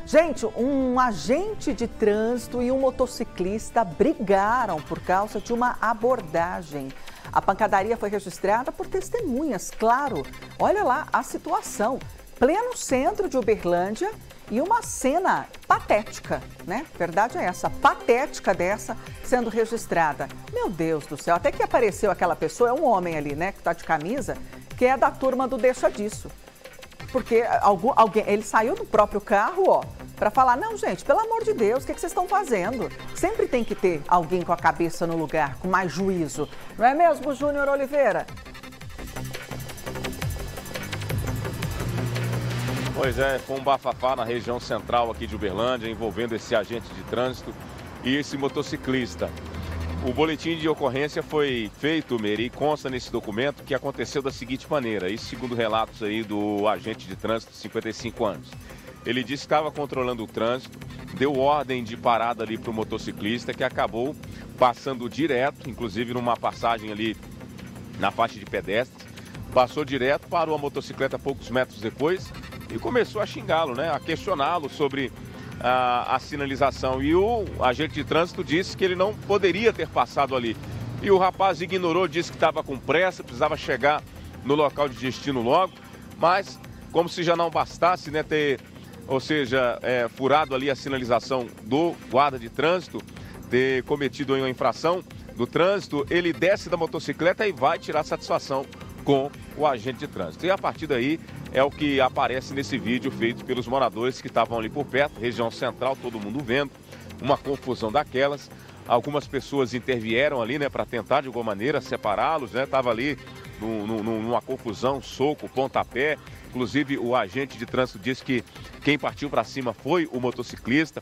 Gente, um agente de trânsito e um motociclista brigaram por causa de uma abordagem. A pancadaria foi registrada por testemunhas, claro. Olha lá a situação. Pleno centro de Uberlândia e uma cena patética, né? Verdade é essa, patética dessa sendo registrada. Meu Deus do céu, até que apareceu aquela pessoa, é um homem ali, né, que tá de camisa, que é da turma do Deixa Disso. Porque alguém, ele saiu do próprio carro, ó, para falar, não, gente, pelo amor de Deus, o que vocês estão fazendo? Sempre tem que ter alguém com a cabeça no lugar, com mais juízo. Não é mesmo, Júnior Oliveira? Pois é, foi um bafafá na região central aqui de Uberlândia, envolvendo esse agente de trânsito e esse motociclista. O boletim de ocorrência foi feito, Meri, e consta nesse documento que aconteceu da seguinte maneira, isso segundo relatos aí do agente de trânsito de 55 anos. Ele disse que estava controlando o trânsito, deu ordem de parada ali para o motociclista, que acabou passando direto, inclusive numa passagem ali na faixa de pedestres, passou direto, parou a motocicleta poucos metros depois e começou a xingá-lo, né, a questioná-lo sobre a sinalização. E o agente de trânsito disse que ele não poderia ter passado ali. E o rapaz ignorou, disse que estava com pressa, precisava chegar no local de destino logo, mas como se já não bastasse, né, furado ali a sinalização do guarda de trânsito, ter cometido uma infração do trânsito, ele desce da motocicleta e vai tirar satisfação com o agente de trânsito. E a partir daí é o que aparece nesse vídeo feito pelos moradores que estavam ali por perto, região central, todo mundo vendo, uma confusão daquelas. Algumas pessoas intervieram ali, né, para tentar de alguma maneira separá-los, né, estava ali numa confusão, soco, pontapé. Inclusive o agente de trânsito disse que quem partiu para cima foi o motociclista.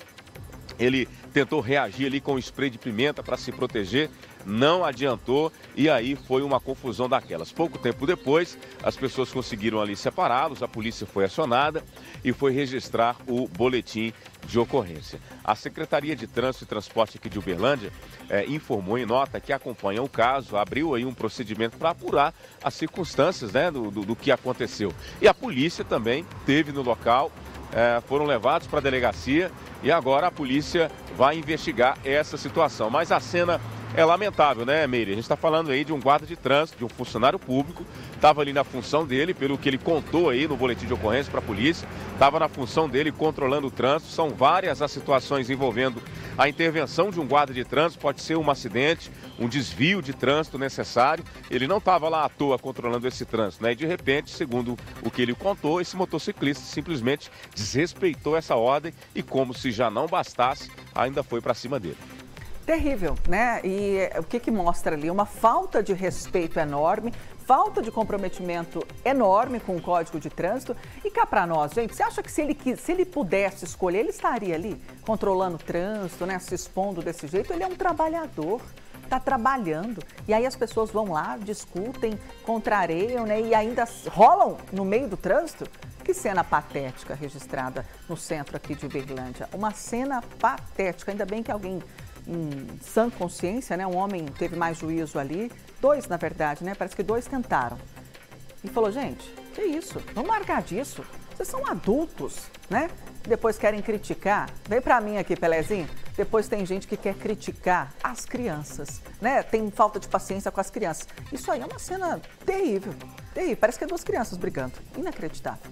Ele tentou reagir ali com spray de pimenta para se proteger, não adiantou e aí foi uma confusão daquelas. Pouco tempo depois, as pessoas conseguiram ali separá-los, a polícia foi acionada e foi registrar o boletim de ocorrência. A Secretaria de Trânsito e Transporte aqui de Uberlândia informou em nota que acompanha o caso, abriu aí um procedimento para apurar as circunstâncias, né, do que aconteceu. E a polícia também esteve no local, foram levados para a delegacia e agora a polícia vai investigar essa situação. Mas a cena é lamentável, né, Meire? A gente está falando aí de um guarda de trânsito, de um funcionário público, estava ali na função dele, pelo que ele contou aí no boletim de ocorrência para a polícia, estava na função dele controlando o trânsito. São várias as situações envolvendo a intervenção de um guarda de trânsito, pode ser um acidente, um desvio de trânsito necessário. Ele não estava lá à toa controlando esse trânsito, né? E de repente, segundo o que ele contou, esse motociclista simplesmente desrespeitou essa ordem e, como se já não bastasse, ainda foi para cima dele. Terrível, né? E o que mostra ali? Uma falta de respeito enorme, falta de comprometimento enorme com o Código de Trânsito. E cá para nós, gente, você acha que se ele pudesse escolher, ele estaria ali controlando o trânsito, né? Se expondo desse jeito? Ele é um trabalhador, está trabalhando. E aí as pessoas vão lá, discutem, contrariam, né? E ainda rolam no meio do trânsito. Que cena patética registrada no centro aqui de Uberlândia. Uma cena patética, ainda bem que alguém em sã consciência, né? Um homem teve mais juízo ali, dois na verdade, né? Parece que dois tentaram. E falou, gente, que isso? Vamos largar disso. Vocês são adultos, né? Depois querem criticar. Vem pra mim aqui, Pelezinho. Depois tem gente que quer criticar as crianças, né? Tem falta de paciência com as crianças. Isso aí é uma cena terrível, terrível. Parece que é duas crianças brigando. Inacreditável.